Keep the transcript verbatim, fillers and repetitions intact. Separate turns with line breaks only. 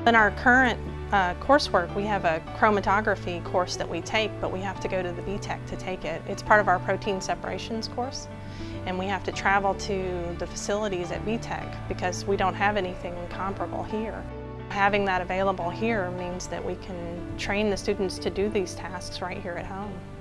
In our current uh, coursework, we have a chromatography course that we take, but we have to go to the V TEC to take it. It's part of our protein separations course, and we have to travel to the facilities at V TEC because we don't have anything comparable here. Having that available here means that we can train the students to do these tasks right here at home.